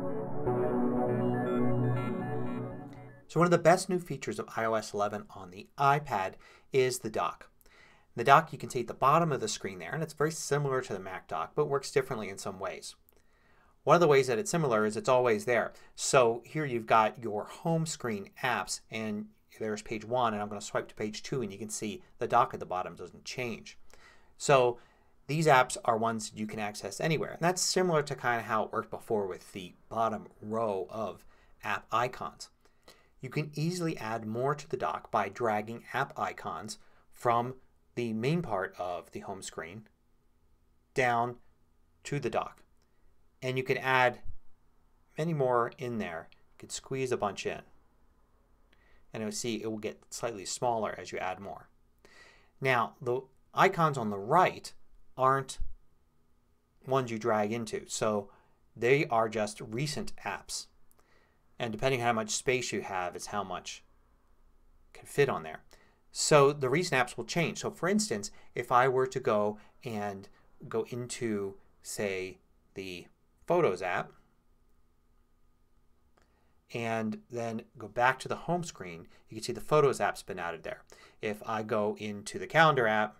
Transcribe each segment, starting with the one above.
So one of the best new features of iOS 11 on the iPad is the dock. The dock you can see at the bottom of the screen there, and it's very similar to the Mac dock but works differently in some ways. One of the ways that it's similar is it's always there. So here you've got your home screen apps and there's page 1 and I'm going to swipe to page 2 and you can see the dock at the bottom doesn't change. So these apps are ones you can access anywhere, and that's similar to kind of how it worked before with the bottom row of app icons. You can easily add more to the dock by dragging app icons from the main part of the home screen down to the dock. And you can add many more in there. You could squeeze a bunch in. And you'll see it will get slightly smaller as you add more. Now the icons on the right aren't ones you drag into. So they are just recent apps. And depending on how much space you have is how much can fit on there. So the recent apps will change. So for instance, if I were to go into, say, the Photos app and then go back to the home screen, you can see the Photos app's been added there. If I go into the Calendar app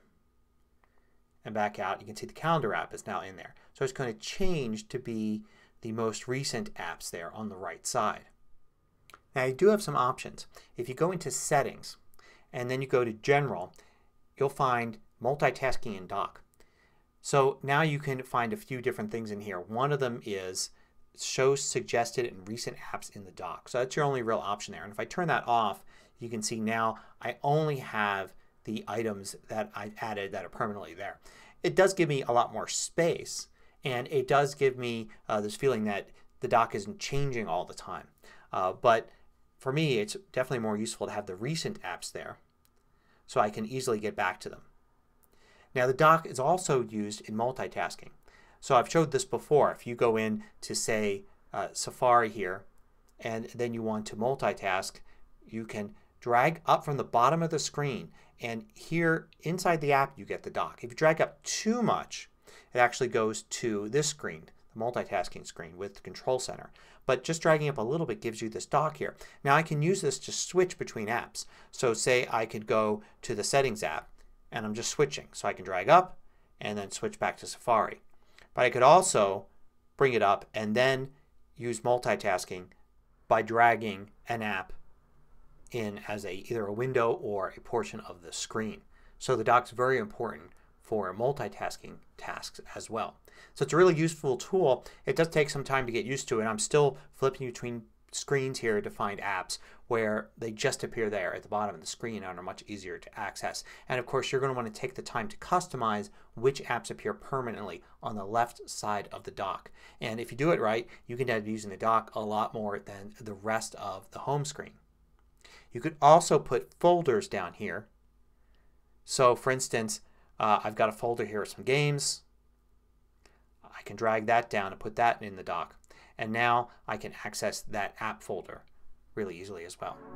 and back out, you can see the Calendar app is now in there. So it's going to change to be the most recent apps there on the right side. Now you do have some options. If you go into Settings and then you go to General, you'll find Multitasking and Dock. So now you can find a few different things in here. One of them is Show Suggested and Recent Apps in the Dock. So that's your only real option there. And if I turn that off, you can see now I only have the items that I added that are permanently there. It does give me a lot more space, and it does give me this feeling that the dock isn't changing all the time. But for me it's definitely more useful to have the recent apps there so I can easily get back to them. Now the dock is also used in multitasking. So I've showed this before. If you go in to, say, Safari here and then you want to multitask, you can drag up from the bottom of the screen and here inside the app you get the dock. If you drag up too much it actually goes to this screen, the multitasking screen with the Control Center. But just dragging up a little bit gives you this dock here. Now I can use this to switch between apps. So say I could go to the Settings app and I'm just switching. So I can drag up and then switch back to Safari. But I could also bring it up and then use multitasking by dragging an app in as either a window or a portion of the screen. So the dock is very important for multitasking tasks as well. So it's a really useful tool. It does take some time to get used to it. I'm still flipping between screens here to find apps where they just appear there at the bottom of the screen and are much easier to access. And of course you're going to want to take the time to customize which apps appear permanently on the left side of the dock. And if you do it right you can end up using the dock a lot more than the rest of the home screen. You could also put folders down here. So for instance I've got a folder here with some games. I can drag that down and put that in the dock. And now I can access that app folder really easily as well.